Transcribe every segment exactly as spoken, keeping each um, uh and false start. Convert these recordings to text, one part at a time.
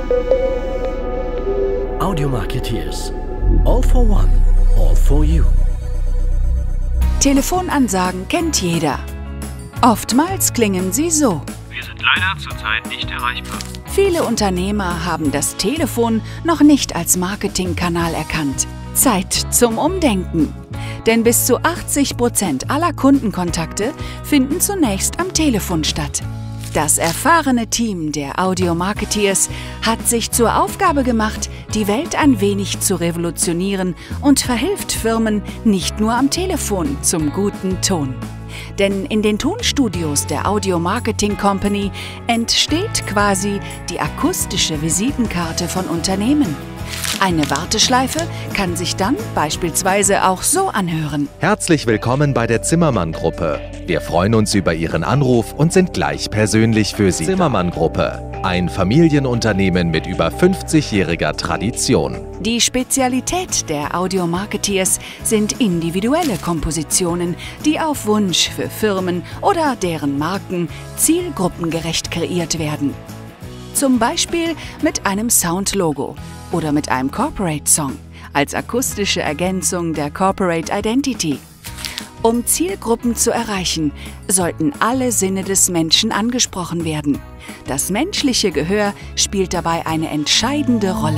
Audio Marketeers. All for one, all for you. Telefonansagen kennt jeder. Oftmals klingen sie so. Wir sind leider zurzeit nicht erreichbar. Viele Unternehmer haben das Telefon noch nicht als Marketingkanal erkannt. Zeit zum Umdenken. Denn bis zu achtzig Prozent aller Kundenkontakte finden zunächst am Telefon statt. Das erfahrene Team der Audio Marketeers hat sich zur Aufgabe gemacht, die Welt ein wenig zu revolutionieren und verhilft Firmen nicht nur am Telefon zum guten Ton. Denn in den Tonstudios der Audio Marketing Company entsteht quasi die akustische Visitenkarte von Unternehmen. Eine Warteschleife kann sich dann beispielsweise auch so anhören. Herzlich willkommen bei der Zimmermann-Gruppe. Wir freuen uns über Ihren Anruf und sind gleich persönlich für Sie. Zimmermann-Gruppe, ein Familienunternehmen mit über fünfzigjähriger Tradition. Die Spezialität der Audio Marketeers sind individuelle Kompositionen, die auf Wunsch für Firmen oder deren Marken zielgruppengerecht kreiert werden. Zum Beispiel mit einem Soundlogo oder mit einem Corporate Song als akustische Ergänzung der Corporate Identity. Um Zielgruppen zu erreichen, sollten alle Sinne des Menschen angesprochen werden. Das menschliche Gehör spielt dabei eine entscheidende Rolle.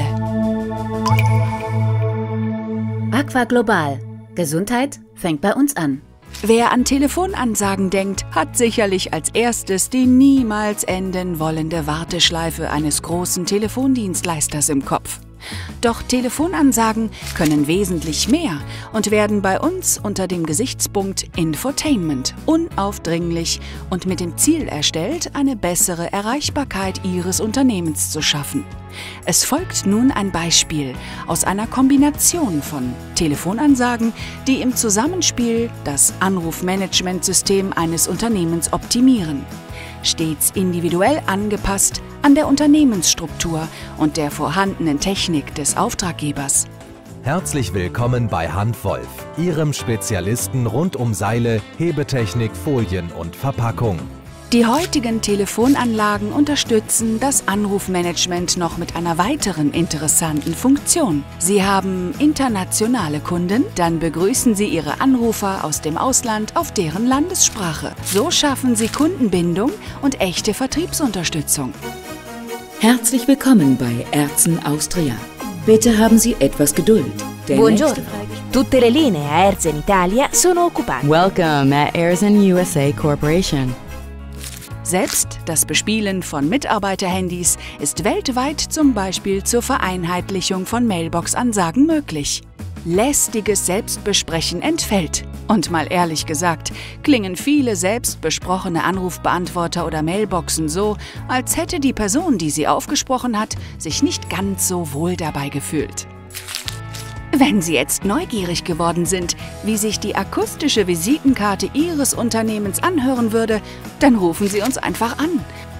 Aqua Global. Gesundheit fängt bei uns an. Wer an Telefonansagen denkt, hat sicherlich als erstes die niemals enden wollende Warteschleife eines großen Telefondienstleisters im Kopf. Doch Telefonansagen können wesentlich mehr und werden bei uns unter dem Gesichtspunkt Infotainment unaufdringlich und mit dem Ziel erstellt, eine bessere Erreichbarkeit Ihres Unternehmens zu schaffen. Es folgt nun ein Beispiel aus einer Kombination von Telefonansagen, die im Zusammenspiel das Anrufmanagementsystem eines Unternehmens optimieren. Stets individuell angepasst an der Unternehmensstruktur und der vorhandenen Technik des Auftraggebers. Herzlich willkommen bei Handwolf, Ihrem Spezialisten rund um Seile, Hebetechnik, Folien und Verpackung. Die heutigen Telefonanlagen unterstützen das Anrufmanagement noch mit einer weiteren interessanten Funktion. Sie haben internationale Kunden, dann begrüßen Sie Ihre Anrufer aus dem Ausland auf deren Landessprache. So schaffen Sie Kundenbindung und echte Vertriebsunterstützung. Herzlich willkommen bei Airzen Austria. Bitte haben Sie etwas Geduld. Der Buongiorno. Tutte le linee Airzen Italia sono occupate. Welcome at Airzen U S A Corporation. Selbst das Bespielen von Mitarbeiterhandys ist weltweit zum Beispiel zur Vereinheitlichung von Mailbox-Ansagen möglich. Lästiges Selbstbesprechen entfällt. Und mal ehrlich gesagt, klingen viele selbstbesprochene Anrufbeantworter oder Mailboxen so, als hätte die Person, die sie aufgesprochen hat, sich nicht ganz so wohl dabei gefühlt. Wenn Sie jetzt neugierig geworden sind, wie sich die akustische Visitenkarte Ihres Unternehmens anhören würde, dann rufen Sie uns einfach an.